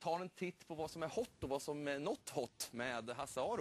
tar en titt på vad som är hot och vad som är not hot med Hasse Aro.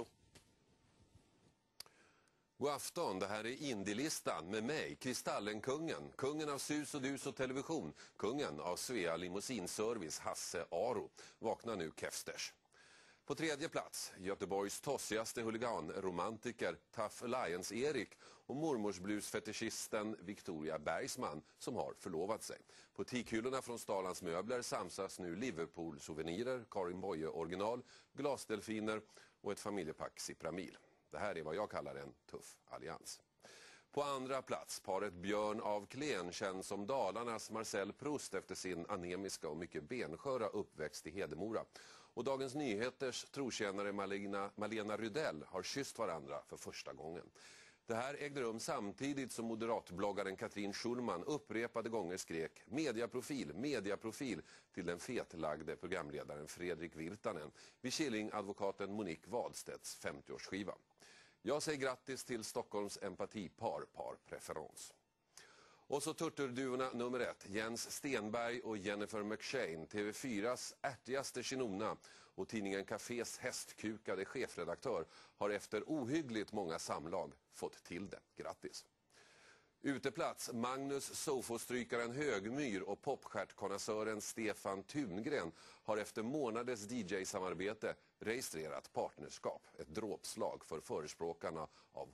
God afton, det här är Indielistan med mig, Kristallenkungen, kungen av sus och dus och television, kungen av Svea limousinservice, Hasse Aro. Vakna nu, Kefsters. På tredje plats, Göteborgs tossigaste huliganromantiker Tough Alliance-Erik och mormorsblusfetischisten Victoria Bergsman som har förlovat sig. På tikhyllorna från Stalans möbler samsas nu Liverpool-souvenirer, Karin Boye-original, glasdelfiner och ett familjepack Cipramil. Det här är vad jag kallar en tuff allians. På andra plats, paret Björn av Klen, känd som Dalarnas Marcel Proust efter sin anemiska och mycket bensköra uppväxt i Hedemora. Och Dagens Nyheters trotjänare Malena Rydell har kysst varandra för första gången. Det här ägde rum samtidigt som moderatbloggaren Katrin Schulman upprepade gånger skrek mediaprofil till den fetlagde programledaren Fredrik Virtanen vid Killing-advokaten Monique Wadstedts 50-årsskiva. Jag säger grattis till Stockholms empatipar, par preferens. Och så turturduvorna nummer 1, Jens Stenberg och Jennifer McShane, TV4s ärtigaste kinona och tidningen Cafés hästkukade chefredaktör, har efter ohyggligt många samlag fått till det. Grattis! Uteplats, Magnus Sofo-strykaren Högmyr och popstjärtkonnässören Stefan Tungren har efter månaders DJ-samarbete registrerat partnerskap. Ett dråpslag för förespråkarna av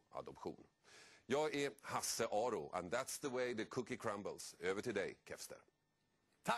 homoadoption. Jag är Hasse Aro, and that's the way the cookie crumbles. Över till dig, Kefster.